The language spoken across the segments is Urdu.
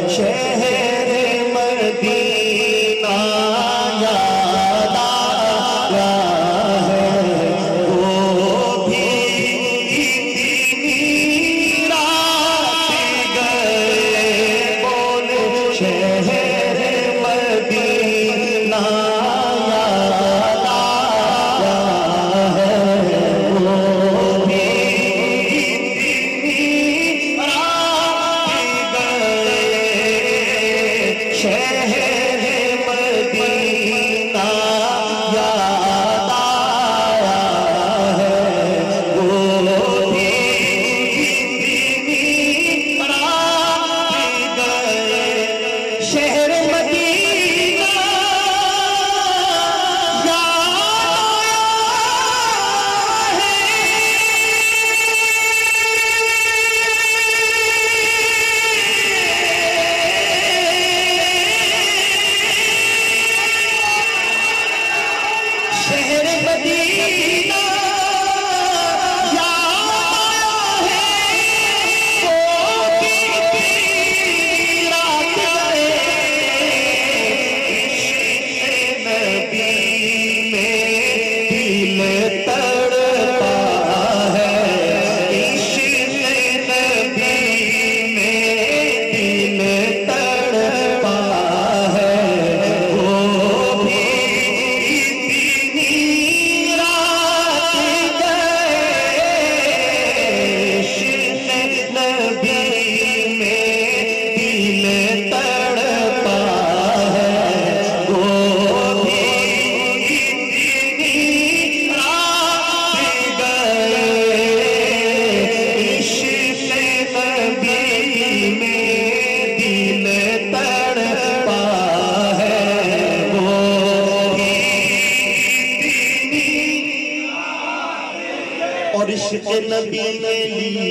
شہر مدینہ یاد آیا ہے وہ بھی اتنی رات گئے بول شہر مدینہ یاد آیا ہے وہ بھی اتنی رات گئے شہر مدینہ یاد آیا ہے وہ بھی اتنی رات گئے شہر مدینہ شہر مدینہ یاد ہے وہ بھی اتنی رات گئے عشق نبی میں دل تڑپا ہے عشق نبی میں دل تڑپا ہے وہ بھی اتنی رات گئے عشق نبی میں دل تڑپا ہے وہ بھی اتنی رات گئے عشق نبی میں دل تڑپا ہے وہ بھی اور عشق نبی نے لی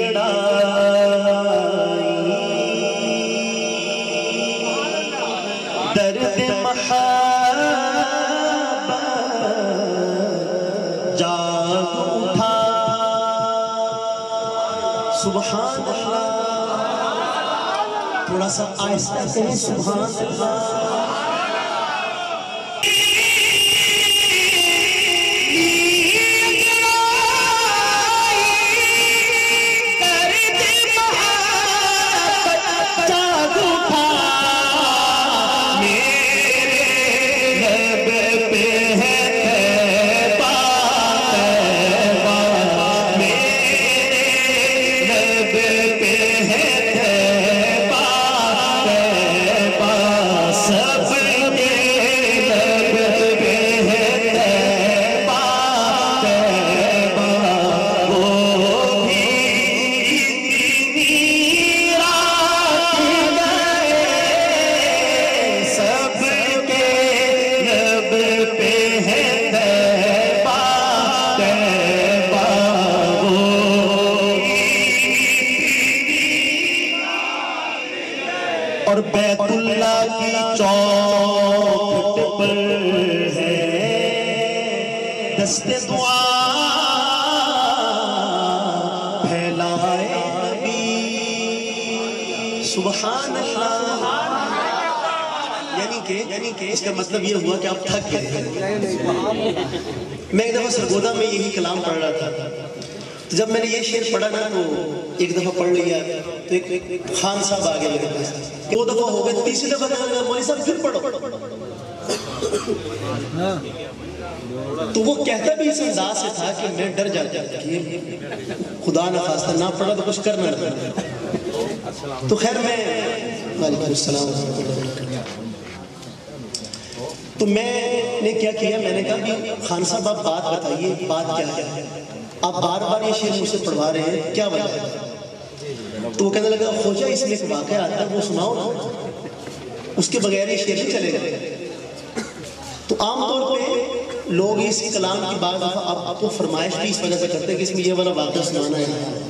انگڑائی درد محبت جاگ اٹھا سبحان اللہ تھوڑا سا آہستہ کہیں سبحان اللہ اور بیت اللہ کی چوکھٹ پر ہے دست دعا پھیلائے نبی سبحان اللہ یعنی کہ اس کا مطلب یہ ہوا کہ آپ تھک گئے میں ایک دفعہ سرگودا میں یہی کلام پڑھ رہا تھا تو جب میں نے یہ شعر پڑھا نا تو ایک دفعہ پڑھ لیا تو ایک خان صاحب آگے میرے پاس دو دفعہ ہو گئے تیسری دفعہ مولوی صاحب پھر پڑھو تو وہ کہتا بھی اس انداز سے تھا کہ میں ڈر جاتا کہ خدا نہ خواستہ نہ پڑھا تو کچھ کرنا نہ تو خیر میں وعلیکم السلام تو میں نے کیا کیا میں نے کہا کہ خان صاحب آپ بات بتائیے بات کیا ہے آپ بار بار یہ شعر مجھ سے پڑھوا رہے ہیں کیا وجہ ہے تو وہ کہنے لگا خوجہ اس میں ایک واقعہ آتا ہے وہ سناؤ نا اس کے بغیر یہ شعر نہیں چلے گا تو عام طور پہ لوگ اس کلام کی بات آپ کو فرمائش بھی اس وجہ سے کرتے ہیں کہ اس میں یہ والا واقعہ سنانا ہے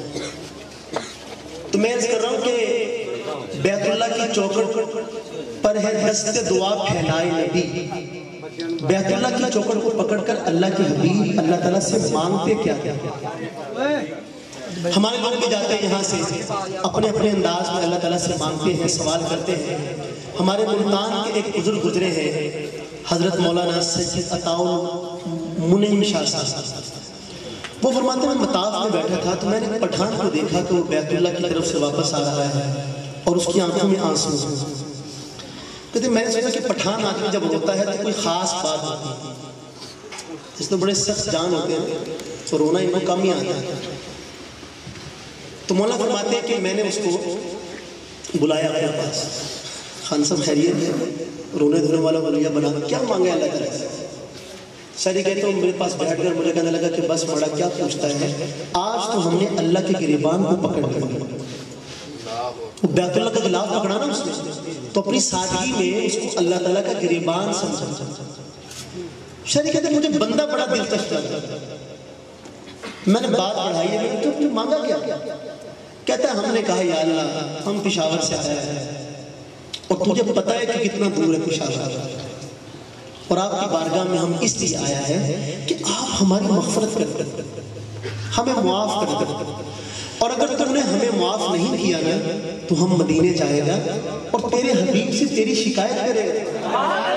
تو میں عرض کر رہا ہوں کہ بیت اللہ کی چوکھٹ پر ہے دست دعا پھیلائے نبی بیت اللہ کی چوکھٹ کو پکڑ کر اللہ کے حبیب اللہ تعالیٰ سے مانگتے کیا ہمارے لوگ بھی جاتے ہیں یہاں سے اپنے اپنے انداز میں اللہ تعالیٰ سے مانگتے ہیں، سوال کرتے ہیں۔ ہمارے ملتان کے ایک بزرگ گزرے ہیں حضرت مولانا سید عطاء المنعم شاہ صاحب، وہ فرماتے ہیں میں مطاف میں بیٹھا تھا تو میں نے پٹھان کو دیکھا کہ وہ بیت اللہ کی طرف سے واپس آ رہا ہے اور اس کی آنکھوں میں آنسو ہیں۔ کہتے ہیں میں نے سوچا کہ پٹھان آدمی جب ہوتا ہے تو کوئی خاص بات ہوتی ہے، جس میں بڑے سخت جان ہوتے ہیں تو رونا ان کو کم ہی آتا ہے۔ تو مولا فرماتے ہیں کہ میں نے اس کو بلایا اپنے پاس، خان صاحب خیریت ہے؟ رونے دھونے والا ولیہ بنا کیا مانگا اللہ تعالیٰ سے؟ ساری کہتے ہیں میرے پاس بیٹھ کر مجھے کہنے لگا کہ بس بڑا کیا پوچھتا ہے، آج تو ہم نے اللہ کے گریبان کو پکڑ لیا۔ وہ بیت اللہ کا غلاف پکڑا نا اس نے، تو اپنی سادگی میں اس کو اللہ تعالیٰ کا گریبان سمجھا۔ شریف کہتے ہیں مجھے بندہ بڑا دلچسپ لگا، میں نے بات بڑھائی ہے، میں نے تو مانگا کیا؟ کہتا ہے ہم نے کہا یا اللہ ہم پشاور سے آیا ہے اور تجھے پتہ ہے کہ کتنا دور ہے پشاور، اور آپ کی بارگاہ میں ہم اس لیے آیا ہے کہ آپ ہماری مغفرت کر دیں، ہمیں معاف کر دیں، اور اگر تم نے ہمیں معاف نہیں کیا نا تو ہم مدینے جائے گا اور تیرے حبیب سے تیری شکایت کرے گا۔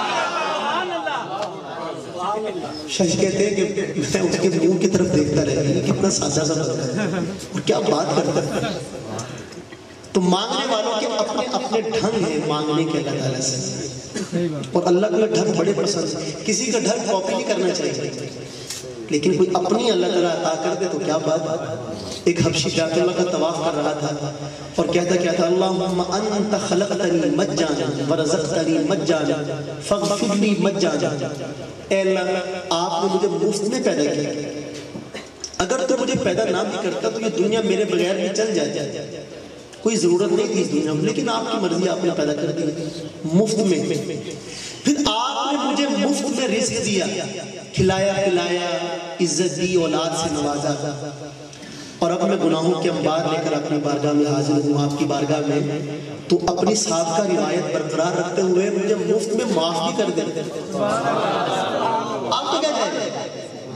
شاہ کہتے ہیں کہ میں اس کے منہ کی طرف دیکھتا رہا کتنا سادہ سا بندہ ہے اور کیا بات کرتا ہے۔ تو مانگنے والوں کے اپنے اپنے ڈھنگ ہیں مانگنے کے اللہ تعالیٰ سے، اور اللہ کو ڈھنگ بڑے پسند ہے، کسی کا ڈھنگ کاپی نہیں کرنا چاہیے، لیکن کوئی اپنی اللہ تعالیٰ عطا کر دے تو کیا بات۔ ایک حبشی بیت اللہ کا طواف کر رہا تھا اور کہتا کیا تھا، اللہم انت خلقتنی مجانا ورزقتنی مجانا فاغفر لی مجانا، اے اللہ آپ نے مجھے مفت میں پیدا کیا، اگر تو مجھے پیدا نہ بھی کرتا تو یہ دنیا میرے بغیر بھی چل جاتی، کوئی ضرورت نہیں تھی اس دنیا میں، لیکن آپ کی مرضی آپ نے پیدا کر دی مفت میں، پھر آپ نے مجھے مفت میں رزق دیا، کھلایا پلایا، عزت دی، اولاد سے نوازا، اور اب میں گناہوں کے انبار لے کر اپنی بارگاہ میں حاضر ہوں آپ کی بارگاہ میں، تو اپنی سابقہ روایت برقرار رکھتے ہوئے مجھے مفت میں معاف بھی کر دیں۔ آپ کو کیا جائے گا؟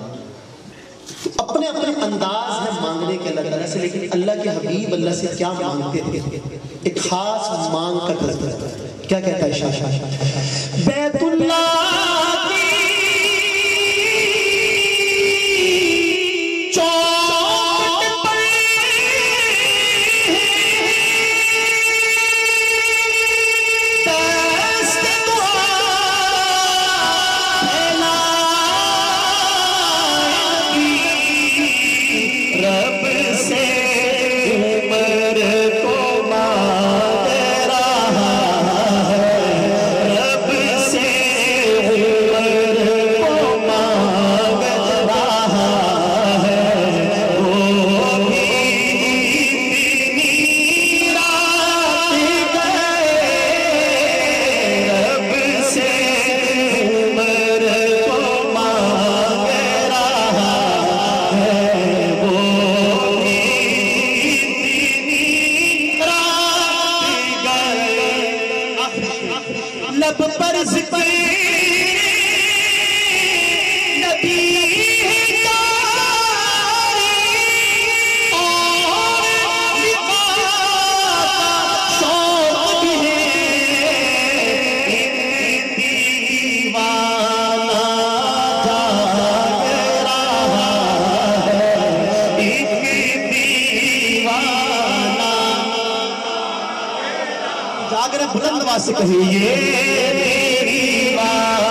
اپنے اپنے انداز ہے مانگنے کے اللہ تعالیٰ سے، لیکن اللہ کے حبیب اللہ سے کیا مانگتے تھے؟ ایک خاص مانگ کا تذکرہ کیا کہتا ہے شاہ؟ بیت اللہ لب پر ذکر نبی کا اور لقاء شوق بھی ہے، دیوانہ جاگ رہا ہے، دیوانہ جاگ رہا، بلند آواز سے کہیے میری بات